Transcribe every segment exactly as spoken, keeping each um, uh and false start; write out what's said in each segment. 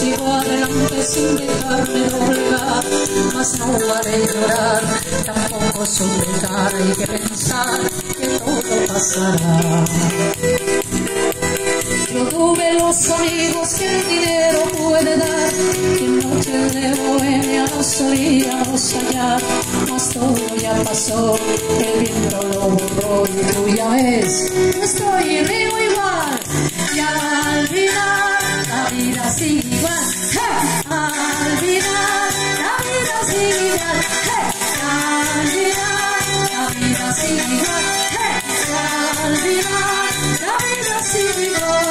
sigo adelante sin dejarme doblegar, mas no haré llorar, tampoco suplicar, hay que pensar que todo pasará. Yo tuve los amigos que el dinero puede dar, que en noches de bohemia nos solíamos hallar, mas todo ya pasó, el viento lo borró y tú ya ves, yo estoy río igual, y al final la vida sigue igual, hey, al final la vida sigue igual, hey, al final la vida sigue igual, hey, al final la vida sigue igual.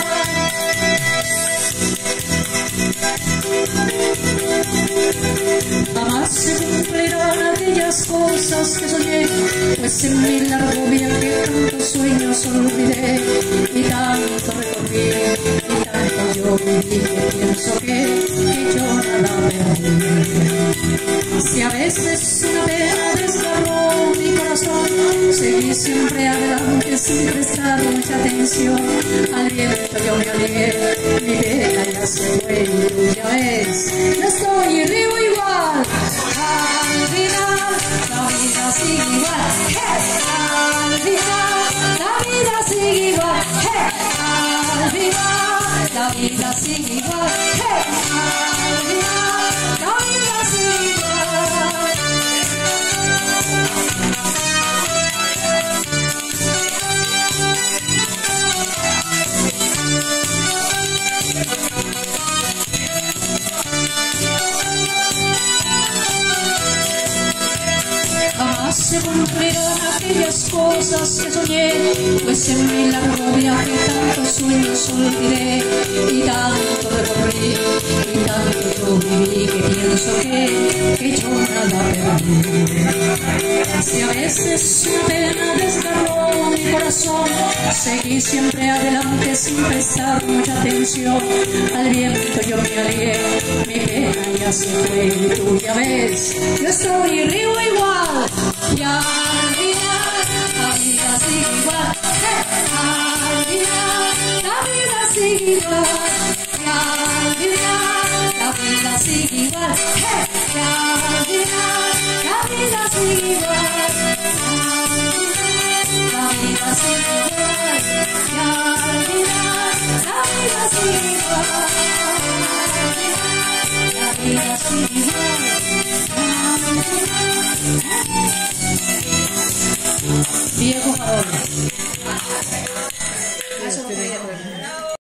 Jamás se cumplirán aquellas cosas que soñé, pues en mi largo viaje tantos sueños olvidé, y tanto recorrí, y tanto yo viví, que pienso que, que yo nada perdí. Si a veces una pena desgarró mi corazón, seguí siempre adelante sin prestar mucha atención, al viento yo me alejé, mi pena ya se fue y tú ya ves, yo estoy vivo igual, al final la vida sigue igual, hey, al final la vida sigue igual, hey, al final la vida sigue igual, hey, al final la vida sigue igual. Jamás se cumplirán aquellas cosas que soñé, pues en mi largo viaje tantos sueños olvidé, y tanto recorrí, y tanto yo viví, que pienso que, que yo nada perdí. Si a veces una pena desgarró mi corazón, seguí siempre adelante sin prestar mucha atención, al viento yo me alejé, mi pena ya se fue y tú ya ves, yo estoy río igual, y al final la vida sigue igual, hey, al final la vida sigue igual, y al final la vida sigue igual, hey, y al final la vida sigue igual, la vida sigue igual, y al final la vida sigue igual, la vida sigue igual.